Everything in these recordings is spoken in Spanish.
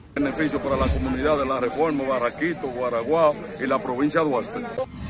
Beneficio para la comunidad de La Reforma, Barraquito, Guaraguao y la provincia de Duarte.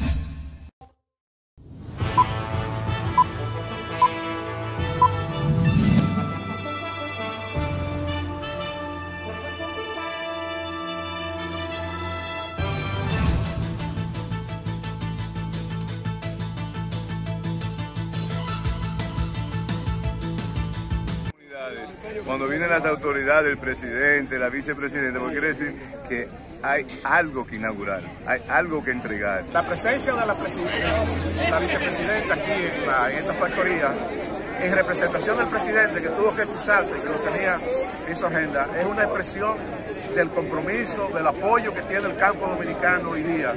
Cuando vienen las autoridades, el presidente, la vicepresidenta, porque quiere decir que hay algo que inaugurar, hay algo que entregar. La presencia de la vicepresidenta aquí en esta factoría, en representación del presidente que tuvo que excusarse y que lo tenía en su agenda, es una expresión del compromiso, del apoyo que tiene el campo dominicano hoy día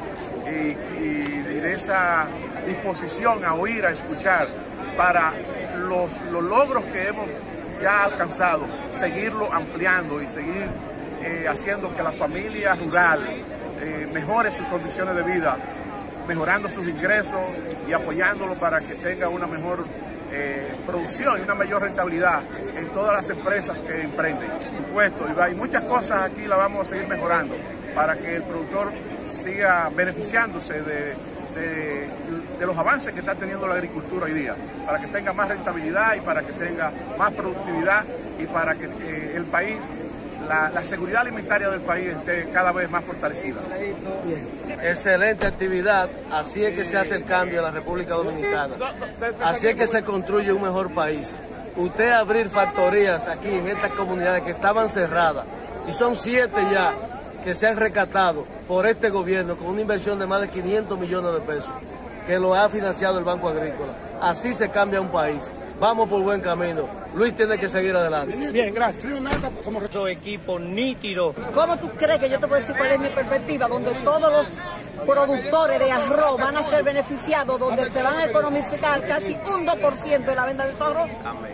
y de esa disposición a oír, a escuchar para los logros que hemos ya alcanzado, seguirlo ampliando y seguir haciendo que la familia rural mejore sus condiciones de vida, mejorando sus ingresos y apoyándolo para que tenga una mejor producción y una mayor rentabilidad en todas las empresas que emprenden. Impuestos y muchas cosas aquí las vamos a seguir mejorando para que el productor siga beneficiándose de los avances que está teniendo la agricultura hoy día, para que tenga más rentabilidad y para que tenga más productividad y para que el país, la seguridad alimentaria del país esté cada vez más fortalecida. Excelente actividad, así es que se hace el cambio en la República Dominicana, así es que se construye un mejor país. Usted abrir factorías aquí en estas comunidades que estaban cerradas, y son 7 ya que se han rescatado por este gobierno con una inversión de más de 500 millones de pesos, que lo ha financiado el Banco Agrícola. Así se cambia un país. Vamos por buen camino. Luis tiene que seguir adelante. Bien, gracias. Como equipo nítido. ¿Cómo tú crees que yo te puedo decir cuál es mi perspectiva? Donde todos los productores de arroz van a ser beneficiados, donde se van a economizar casi un 2% de la venta de estos arroz.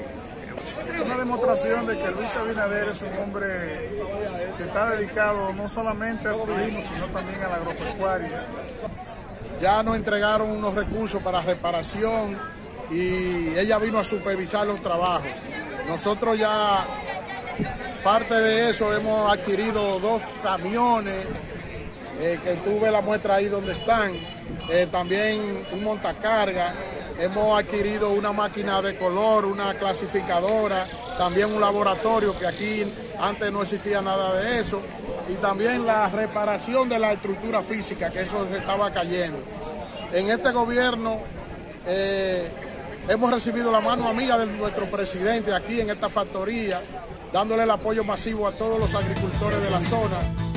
Una demostración de que Luis Abinader es un hombre que está dedicado no solamente al turismo, sino también a la agropecuaria. Ya nos entregaron unos recursos para reparación y ella vino a supervisar los trabajos. Nosotros ya, parte de eso, hemos adquirido 2 camiones, que tuve la muestra ahí donde están, también un montacarga. Hemos adquirido una máquina de color, una clasificadora, también un laboratorio, que aquí antes no existía nada de eso, y también la reparación de la estructura física, que eso se estaba cayendo. En este gobierno hemos recibido la mano amiga de nuestro presidente aquí en esta factoría, dándole el apoyo masivo a todos los agricultores de la zona.